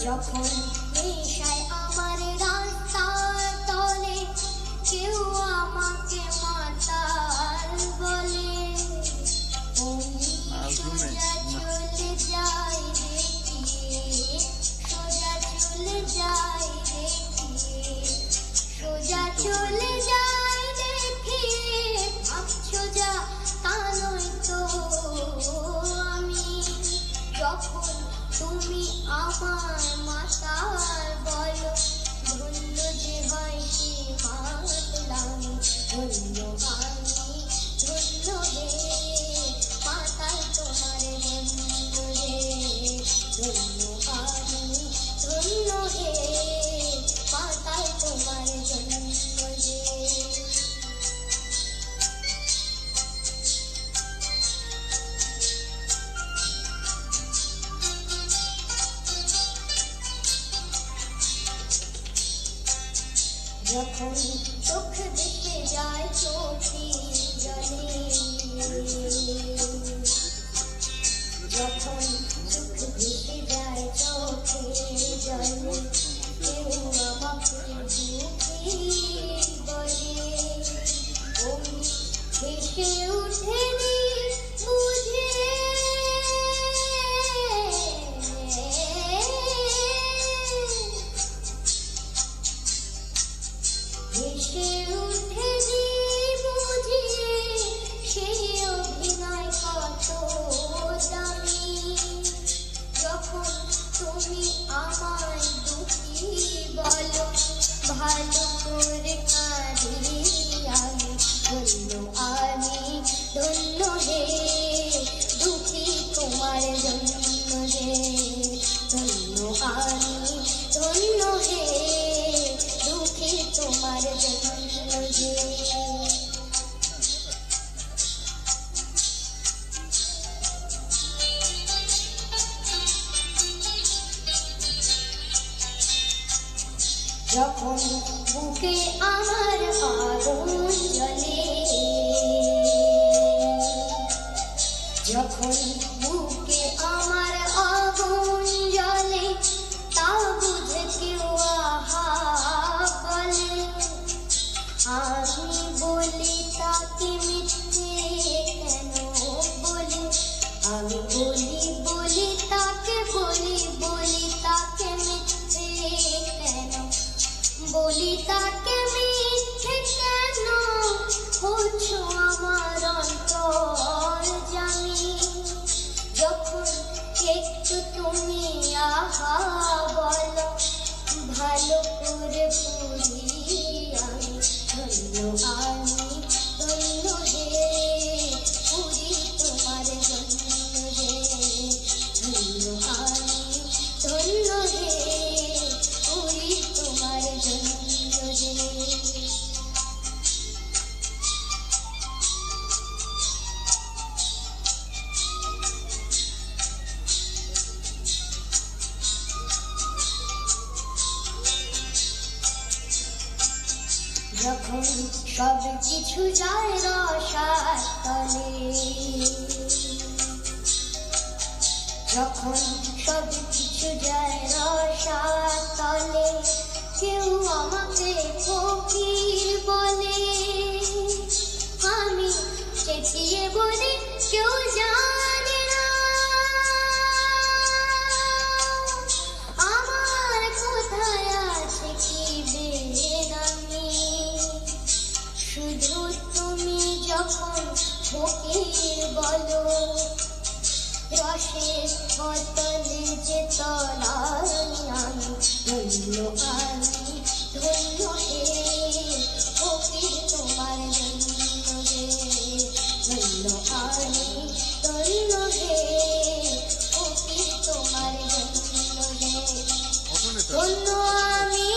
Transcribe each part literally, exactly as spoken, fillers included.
যখন নেশায় আমার রাস্তার তলে কেউ আমাকে মাতাল বলে, সোজা চলে যাই দেখিয়ে, সোজা চলে যাই দেখিয়ে, সোজা চলে যাই দেখিয়ে, ভাবছো যা তা নয় তো আমি। যখন তুমি আমার মাতাল বলো, ধন্য যে হয় সে মাতলাম, ধন্য আমি ধন্য হে মাতাল তোমার ধন্য হে, ধন্য আমি ধন্য হে মাতাল তোমার ধন্য হে। যখন চোখ ভেসে যায় চোখের জলে, যখন চোখ ভেসে যায় চোখের জলে, কেউ আমাকে দুঃখী বলে, ওই ভেসে উঠেনি বুঝে ভেসে উঠেনি বুঝিয়ে সেই অভিনয় কত দামি। যখন তুমি আমায় দুঃখী বলো, ভালো করে কাঁদি আমি, ধন্য আমি ধন্য হে দুঃখী তোমার ধন্য হে, ধন্য আমি ধন্য হে দুঃখী তোমার জন্য হে। যখন বুকে আমার আগুন জ্বলে, যখন বুকে আমার আগুন জ্বলে, তা বুঝে কেউ আহা বলে, আমি বলি তাকে মিথ্যে কেন বলে, আমি বলি বলি তাকে বলি বলি তাকে মিথ্যে কেন বলি, তাকে মিথ্যে কেন হচ্ছো আমার অন্তর জানি। যখন একটু তুমি আহা বলো, ভালো করে পড়ি আমি, ধন্য আমি ধন্য হে পুরি তোমার জন্য হে, ধন্য আমি ধন্য হে পুরি তোমার জন্য হে। যখন সব কিছু যায় রসার তলে, যখন সব কিছু যায় রসার তলে, কেউ আমাকে ফকির বলে, আমি চেঁচিয়ে বলি কেউ জানে না আমার কোথায় আছে কি বেনামি। শুধু তুমি যখন ফকির বলো, রসের বোতলে যে তলানি আমি, ধন্য আমি ধন্য হে ফকির তোমার জন্য হে, ধন্য আমি ধন্য হে ফকির তোমার জন্য হে, ধন্য আমি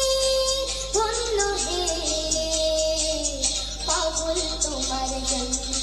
ধন্য হে পাগল তোমার জন্য।